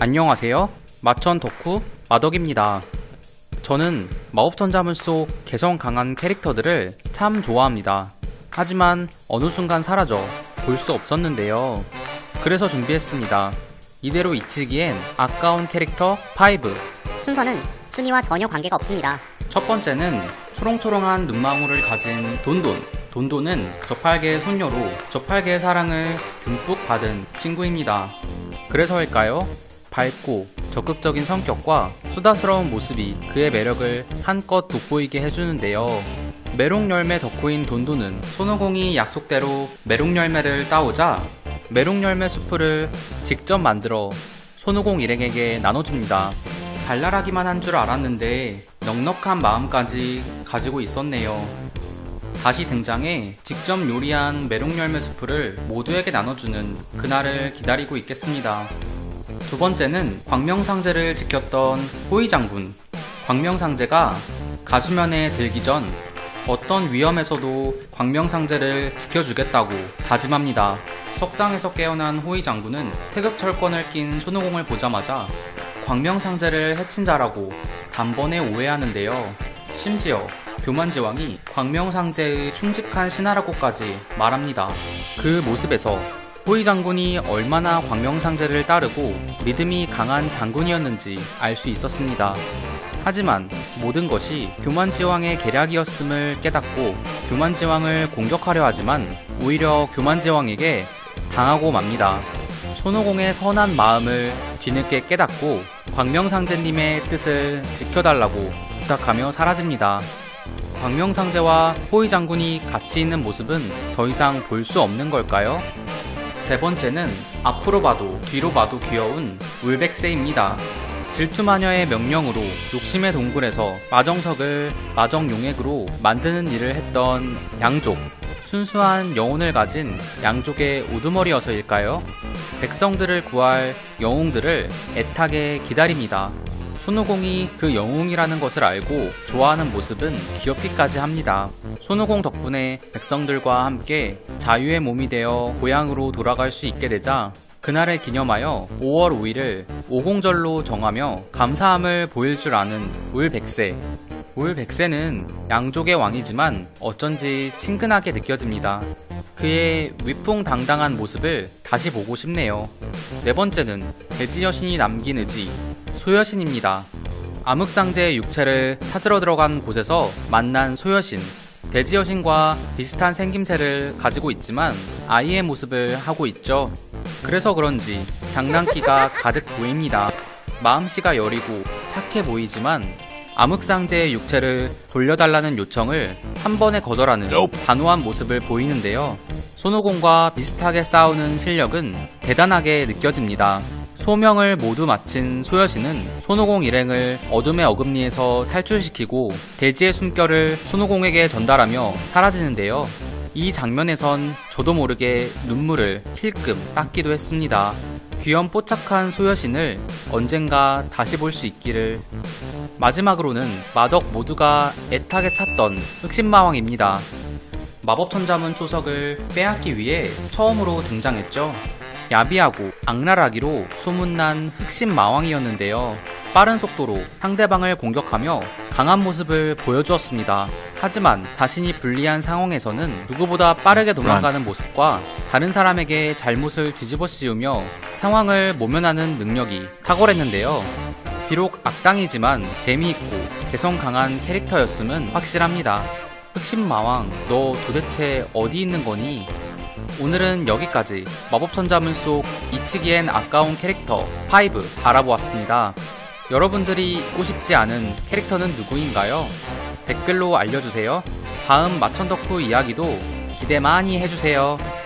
안녕하세요. 마천 덕후 마덕입니다. 저는 마법천자문 속 개성 강한 캐릭터들을 참 좋아합니다. 하지만 어느 순간 사라져 볼 수 없었는데요. 그래서 준비했습니다. 이대로 잊히기엔 아까운 캐릭터 5. 순서는 순위와 전혀 관계가 없습니다. 첫 번째는 초롱초롱한 눈망울을 가진 돈돈. 돈돈은 저팔계의 손녀로 저팔계의 사랑을 듬뿍 받은 친구입니다. 그래서일까요? 밝고 적극적인 성격과 수다스러운 모습이 그의 매력을 한껏 돋보이게 해주는데요. 메롱열매 덕후인 돈돈은 손오공이 약속대로 메롱열매를 따오자 메롱열매 수프를 직접 만들어 손오공 일행에게 나눠줍니다. 발랄하기만 한 줄 알았는데 넉넉한 마음까지 가지고 있었네요. 다시 등장해 직접 요리한 메롱열매 수프를 모두에게 나눠주는 그날을 기다리고 있겠습니다. 두 번째는 광명상제를 지켰던 호위장군. 광명상제가 가수면에 들기 전 어떤 위험에서도 광명상제를 지켜주겠다고 다짐합니다. 석상에서 깨어난 호위장군은 태극철권을 낀 손오공을 보자마자 광명상제를 해친 자라고 단번에 오해하는데요. 심지어 교만지왕이 광명상제의 충직한 신하라고까지 말합니다. 그 모습에서 호위장군이 얼마나 광명상제를 따르고 믿음이 강한 장군이었는지 알 수 있었습니다. 하지만 모든 것이 교만지왕의 계략이었음을 깨닫고 교만지왕을 공격하려 하지만 오히려 교만지왕에게 당하고 맙니다. 손오공의 선한 마음을 뒤늦게 깨닫고 광명상제님의 뜻을 지켜달라고 부탁하며 사라집니다. 광명상제와 호위장군이 같이 있는 모습은 더 이상 볼 수 없는 걸까요? 세 번째는 앞으로 봐도 뒤로 봐도 귀여운 울백새입니다. 질투마녀의 명령으로 욕심의 동굴에서 마정석을 마정용액으로 만드는 일을 했던 양족. 순수한 영혼을 가진 양족의 우두머리여서일까요? 백성들을 구할 영웅들을 애타게 기다립니다. 손오공이 그 영웅이라는 것을 알고 좋아하는 모습은 귀엽기까지 합니다. 손오공 덕분에 백성들과 함께 자유의 몸이 되어 고향으로 돌아갈 수 있게 되자 그날을 기념하여 5월 5일을 오공절로 정하며 감사함을 보일 줄 아는 울백새. 울백새는 양족의 왕이지만 어쩐지 친근하게 느껴집니다. 그의 위풍당당한 모습을 다시 보고 싶네요. 네 번째는 대지여신이 남긴 의지, 소여신입니다. 암흑상제의 육체를 찾으러 들어간 곳에서 만난 소여신. 대지여신과 비슷한 생김새를 가지고 있지만 아이의 모습을 하고 있죠. 그래서 그런지 장난기가 가득 보입니다. 마음씨가 여리고 착해 보이지만 암흑상제의 육체를 돌려달라는 요청을 한 번에 거절하는 단호한 모습을 보이는데요. 손오공과 비슷하게 싸우는 실력은 대단하게 느껴집니다. 소명을 모두 마친 소여신은 손오공 일행을 어둠의 어금니에서 탈출시키고 대지의 숨결을 손오공에게 전달하며 사라지는데요. 이 장면에선 저도 모르게 눈물을 힐끔 닦기도 했습니다. 귀염뽀짝한 소여신을 언젠가 다시 볼 수 있기를. 마지막으로는 마덕 모두가 애타게 찾던 흑신마왕입니다. 마법천자문 초석을 빼앗기 위해 처음으로 등장했죠. 야비하고 악랄하기로 소문난 흑신마왕이었는데요. 빠른 속도로 상대방을 공격하며 강한 모습을 보여주었습니다. 하지만 자신이 불리한 상황에서는 누구보다 빠르게 도망가는 모습과 다른 사람에게 잘못을 뒤집어 씌우며 상황을 모면하는 능력이 탁월했는데요. 비록 악당이지만 재미있고 개성 강한 캐릭터였음은 확실합니다. 흑신마왕, 너 도대체 어디 있는 거니? 오늘은 여기까지 마법천자문 속 잊히기엔 아까운 캐릭터 5 알아보았습니다. 여러분들이 잊고 싶지 않은 캐릭터는 누구인가요? 댓글로 알려주세요. 다음 마천덕후 이야기도 기대 많이 해주세요.